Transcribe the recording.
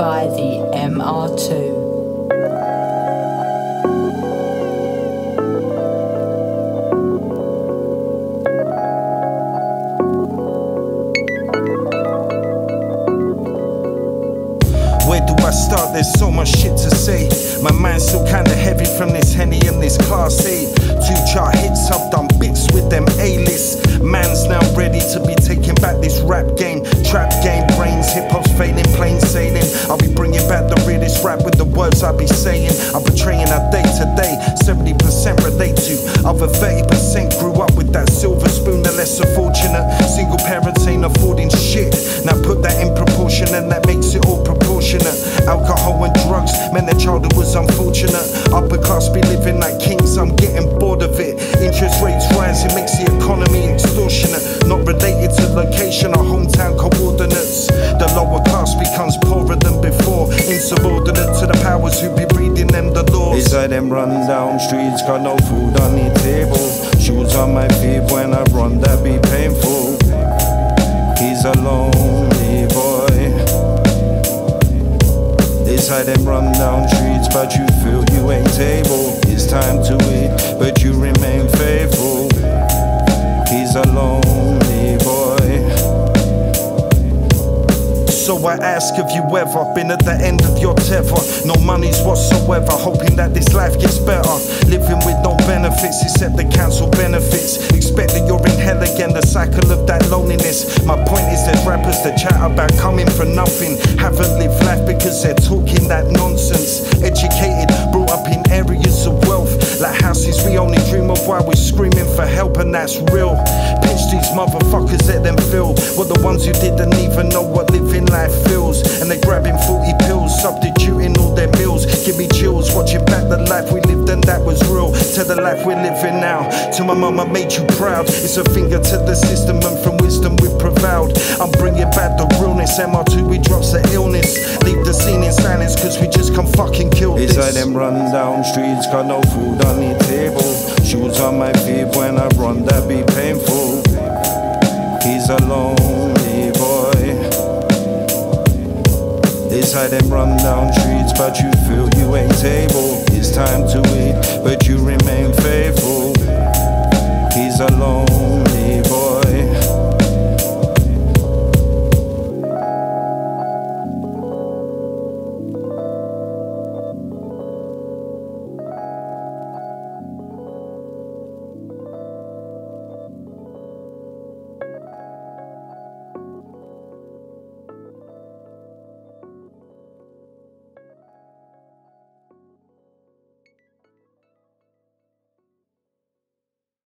by the MR2. Where do I start? There's so much shit to say. My mind's still kinda heavy from this Henny and this Class A. 2 chart hits, I've done bits with them A-list. Man's now ready to be taking back this rap game. Trap game, brains, hip-hop's failing, plain sailing. I'll be bringing back the realest rap with the words I be saying. I'm portraying our day-to-day, 70% relate to. Other 30% grew up with that silver spoon, the lesser fortunate. Single parents ain't affording shit. Now put that in proportion and that makes it all proportionate. Alcohol and drugs, man, their childhood was unfortunate. Upper class be living like kings, I'm getting bored of it. Interest rates rising, makes the economy extortionate. Not related to location or hometown coordinates. The lower class becomes poorer than before, insubordinate to the powers who be reading them the laws. It's like them run down streets, got no food on the table. Shoes on my feet when I run, that be painful. He's a lonely boy. It's how them run down streets, but you feel you ain't able. It's time to eat, but you remain faithful. He's a lonely boy. So I ask, have you ever been at the end of your tether? No monies whatsoever, hoping that this life gets better. Living with no benefits except the council benefits. Expect that you're in hell again, the cycle of that loneliness. My point is there's rappers that chat about coming for nothing. Haven't lived life because they're talking that nonsense. Educated, brought up in areas of wealth, like houses we only dream of while we're screaming for help, and that's real. Pinch these motherfuckers, let them feel what the ones who didn't even know what living life feels. And they're grabbing 40 pills, substituting all their meals. Give me chills, watching back the life we lived and that was real. To the life we're living now, to my mama made you proud. It's a finger to the system and from wisdom we've prevailed. I'm bringing back the realness, MR2 we drops the illness. Leave the scene in silence cause we just can't fucking kill this. It's like them run down streets, got no food on the table. Shoes on my feet when I run, that be painful. He's a lonely boy. It's how them run down streets, but you feel you ain't able. It's time to eat, but you